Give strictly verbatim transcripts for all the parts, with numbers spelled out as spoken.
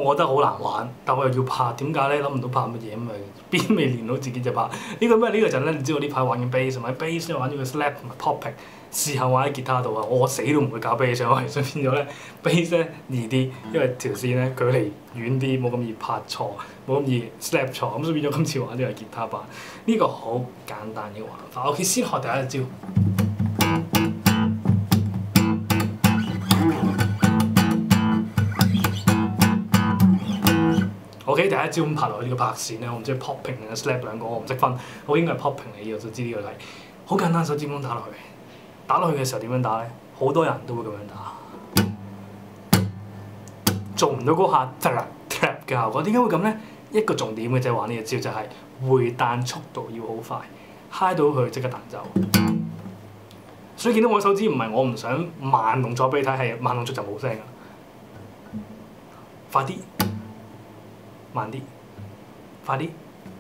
我覺得好難玩，但我又要拍，點解咧？諗唔到拍乜嘢咁咪邊未練到自己就拍。呢個咩？呢個陣咧，你知我呢排玩緊 bass 同埋 bass 咧玩咗個 slap 同埋 popping， 試下玩喺吉他度啊！我死都唔會搞 bass 上去，所以變咗咧 bass 咧易啲，因為條線咧距離遠啲，冇咁易拍錯，冇咁易 slap 錯，咁所以變咗今次玩呢個吉他版。呢、這個好簡單嘅玩法。OK， 先學第一招。OK， 第一招咁拍落去呢個拍線咧，我唔知係 popping 定係 slap 兩個，我唔識分。我應該係 popping 嚟嘅，我就知呢個係好簡單，手指咁打落去。打落去嘅時候點樣打咧？好多人都會咁樣打，做唔到嗰下 trap trap 嘅效果。點解會咁咧？一個重點嘅就係玩呢個招，就係回彈速度要好快，嗨到佢即刻彈走。所以見到我手指唔係我唔想慢動作俾你睇，係慢動作就冇聲㗎。快啲！慢啲，快啲，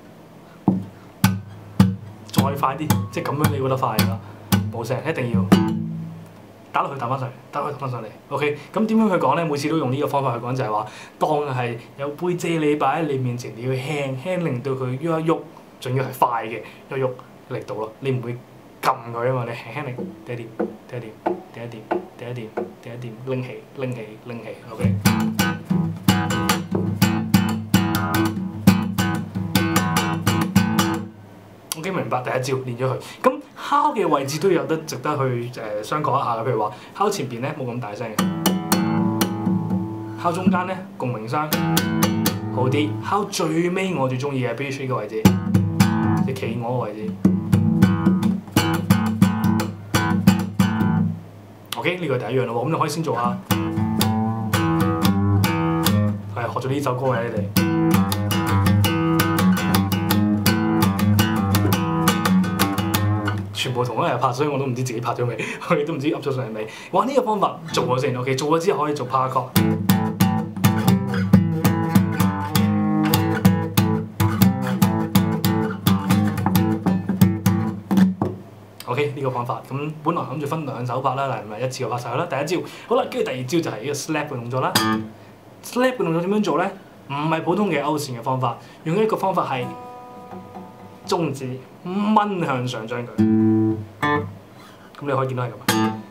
再快啲，即係咁樣你覺得快㗎？冇聲，一定要打落去彈翻上嚟，打落去彈翻上嚟。OK， 咁點樣去講咧？每次都用呢個方法去講，就係話當係有杯啫喱擺喺你面前，你要輕輕令到佢喐一喐，仲要係快嘅喐一喐力度咯。你唔會撳佢啊嘛，你輕輕力第一點，第一點，第一點，第一點，第一點，拎起，拎起，拎起。OK。OK， 明白第一招練咗佢，咁敲嘅位置都有得值得去誒、呃、商講一下嘅，譬如話敲前邊咧冇咁大聲嘅，敲中間咧共鳴聲好啲，敲最尾我最中意嘅 B three 嘅位置，即係企鵝嘅位置。OK， 呢個係第一樣咯喎，咁你可以先做下，係學咗呢首歌嘅你哋。全部同一日拍，所以我都唔知自己拍咗未，我亦都唔知噏咗上嚟未。哇！呢、這個方法做咗先 ，OK， 做咗之後可以做 power chord。OK， 呢個方法咁本來諗住分兩手拍啦，嗱唔係一次過拍晒啦。第一招好啦，跟住第二招就係呢個 slap 嘅動作啦。slap 嘅動作點樣做咧？唔係普通嘅勾線嘅方法，用一個方法係中指掹向上將佢。咁你可以見到係咁。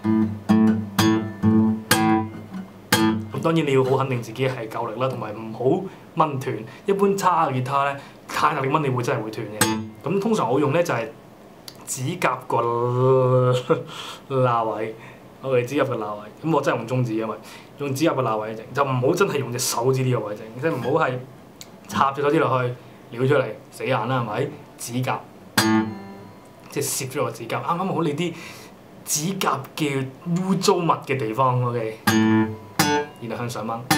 咁當然你要好肯定自己係夠力啦，同埋唔好掹斷。一般差嘅吉他咧，太大力掹你會真係會斷嘅。咁通常我用咧就係指甲個罅位，我哋指甲個罅位。咁我真係用中指，因為用指甲個罅位整，就唔好真係用隻手指呢個位整，即係唔好係插隻手指落去撩出嚟，死眼啦係咪？指甲即係攝咗個指甲，啱啱好你啲指甲嘅污糟物嘅地方 ，OK， 然後向上掹，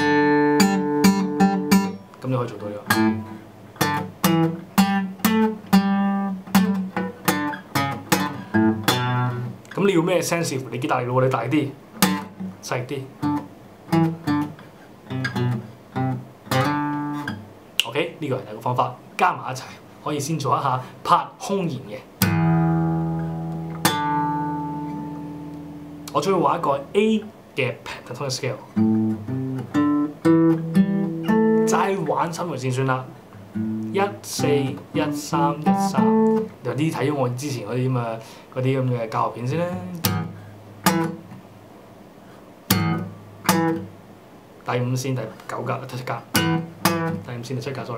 咁你可以做到呢個。咁你要咩聲視乎你幾大力咯？你大啲、細啲 ，OK， 呢個係第一個方法，加埋一齊可以先做一下拍空弦嘅。我仲要畫一個 A 嘅 pentatonic scale， 齋玩三條線算啦，一四一三一三，有啲睇咗我之前嗰啲咁嘅嗰啲咁嘅教學片先啦。第五線第九格第七格，第五線第七格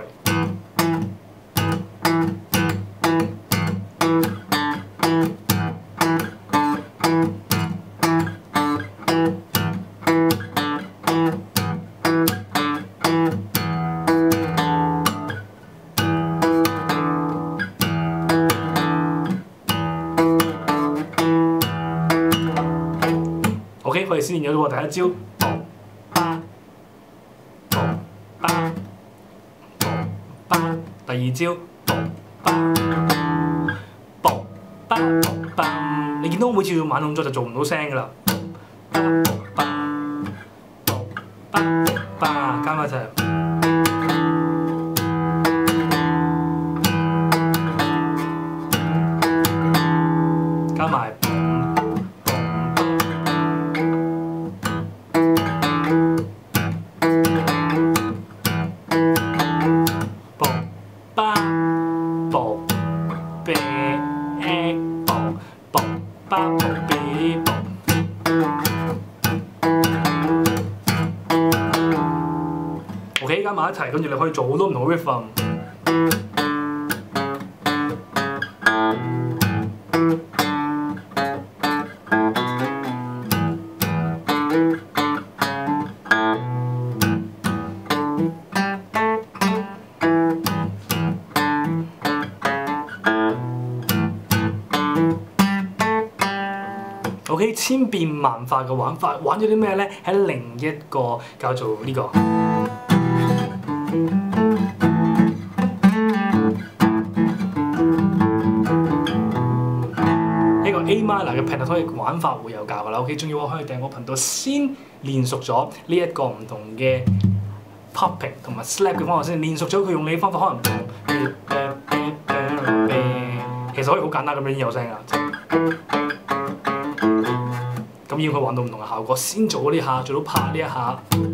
sorry。OK， 我哋先練咗喎第一招，巴巴巴巴，第二招，巴巴巴巴，你見到我每次做慢動作就做唔到聲㗎啦，巴巴巴巴，加埋一齊。加埋。 OK 加埋一齊，跟住你可以做好多唔同嘅 rhythm。OK， 千變萬化嘅玩法，玩咗啲咩咧？喺另一個叫做呢、這個。呢個 A minor 嘅 pentatonic 玩法會有教㗎啦。OK， 仲要我可以訂我頻道先練熟咗呢一個唔同嘅 popping 同埋 slap 嘅方法先，練熟咗佢用你嘅方法可能唔同。其實可以好簡單咁樣已經有聲㗎。咁要佢玩到唔同嘅效果，先做嗰啲下，做到拍呢一下。